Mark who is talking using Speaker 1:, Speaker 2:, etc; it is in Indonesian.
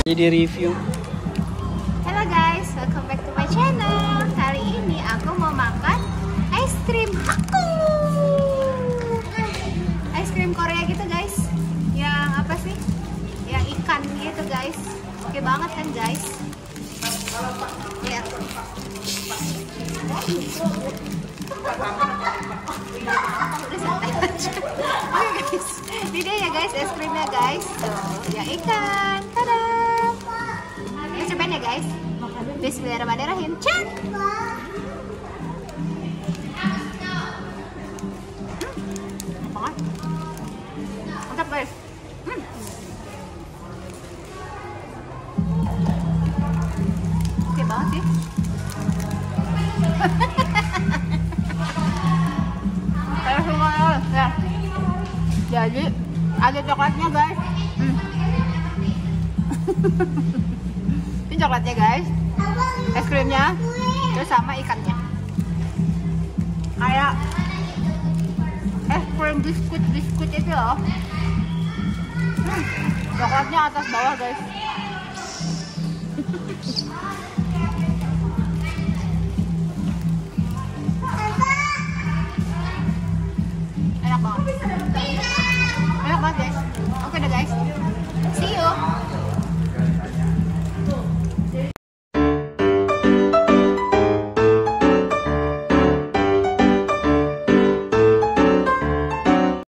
Speaker 1: Jadi review.
Speaker 2: Halo guys, welcome back to my channel. Kali ini aku mau makan es krim Haku. Es krim Korea gitu guys. Yang apa sih? Yang ikan gitu guys. Oke banget kan guys? Lihat. Udah santai aja. Oke guys, ini dia ya guys es krimnya guys. Tuh, ya ikan. Tada. Kita cobain ya guys. Bismillahirrahmanirrahim. Cek. Mantap guys. Oke banget sih. Saya suka ya. Jadi ada coklatnya guys. Ini coklatnya guys, es krimnya, terus sama ikannya. Kayak es krim biskuit itu loh. Coklatnya atas bawah guys. Enak banget.